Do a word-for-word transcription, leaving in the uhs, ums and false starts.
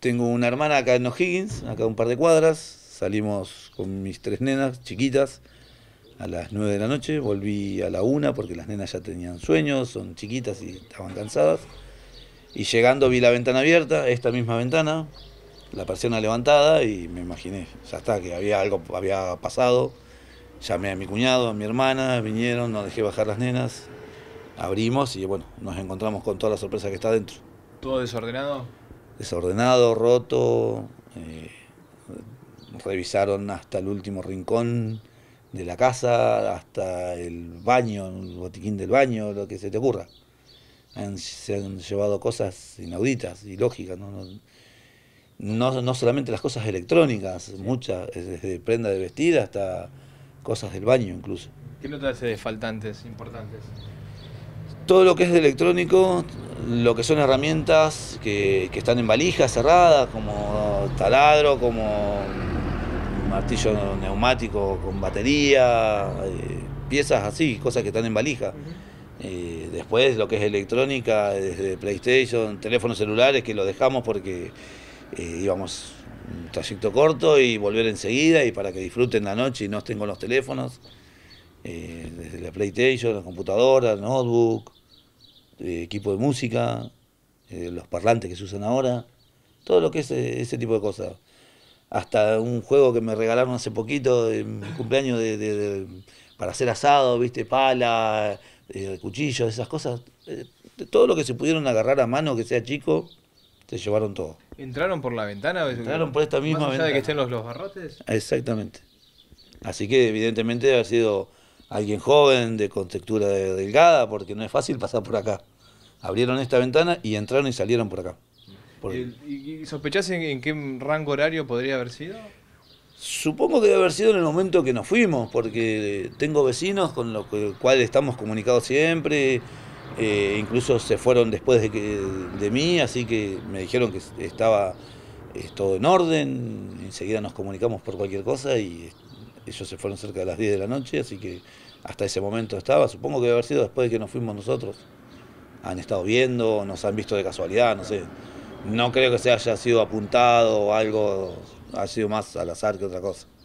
tengo una hermana acá en O'Higgins, acá a un par de cuadras. Salimos con mis tres nenas chiquitas a las nueve de la noche. Volví a la una porque las nenas ya tenían sueños, son chiquitas y estaban cansadas. Y llegando vi la ventana abierta, esta misma ventana, la persiana levantada y me imaginé, ya está, que había algo había pasado. Llamé a mi cuñado, a mi hermana, vinieron, nos dejé bajar las nenas, abrimos y bueno, nos encontramos con toda la sorpresa que está dentro. ¿Todo desordenado? Desordenado, roto, eh, revisaron hasta el último rincón de la casa, hasta el baño, el botiquín del baño, lo que se te ocurra. Han, se han llevado cosas inauditas y lógicas, ¿no? No, no, no solamente las cosas electrónicas, sí. Muchas, desde prenda de vestir hasta cosas del baño incluso. ¿Qué notas de faltantes importantes? Todo lo que es de electrónico, lo que son herramientas que, que están en valijas cerradas, como taladro, como martillo neumático con batería, eh, piezas así, cosas que están en valija. Uh-huh. eh, después lo que es electrónica, desde PlayStation, teléfonos celulares, que lo dejamos porque eh, íbamos un trayecto corto y volver enseguida y para que disfruten la noche y no estén con los teléfonos. Eh, desde la PlayStation, la computadora, el notebook, eh, equipo de música, eh, los parlantes que se usan ahora, todo lo que es eh, ese tipo de cosas. Hasta un juego que me regalaron hace poquito, en mi cumpleaños, de, de, de, para hacer asado, viste, pala, eh, cuchillos, esas cosas. Eh, de todo lo que se pudieron agarrar a mano, que sea chico, se llevaron todo. ¿Entraron por la ventana? Entraron por esta misma ¿Más allá ventana. de que estén los, los barrotes? Exactamente. Así que evidentemente ha sido alguien joven, de contextura delgada, porque no es fácil pasar por acá. Abrieron esta ventana y entraron y salieron por acá. Por... ¿Y sospechás en, en qué rango horario podría haber sido? Supongo que debe haber sido en el momento que nos fuimos, porque tengo vecinos con los cuales estamos comunicados siempre, eh, incluso se fueron después de, que, de mí, así que me dijeron que estaba eh, todo en orden, enseguida nos comunicamos por cualquier cosa y ellos se fueron cerca de las diez de la noche, así que hasta ese momento estaba, supongo que debe haber sido después de que nos fuimos nosotros. Han estado viendo, nos han visto de casualidad, no sé. No creo que se haya sido apuntado o algo, ha sido más al azar que otra cosa.